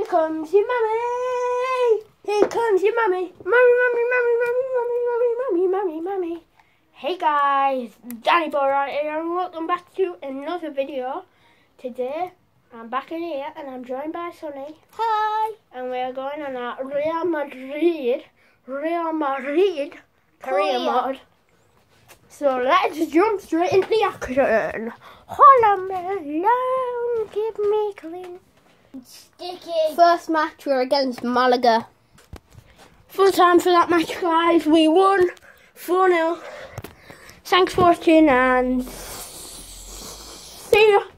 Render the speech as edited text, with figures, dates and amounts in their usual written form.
comes your mummy. Here comes your mummy. Mummy. Hey guys, Danny Boy right here and welcome back to another video. Today I'm back in here and I'm joined by Sonny. Hi. And we're going on a Real Madrid career mode. So let's jump straight into the action. Hold me alone, keep me clean. Sticky. First match, we're against Malaga. Full time for that match, guys. We won 4-0. Thanks for watching and see ya.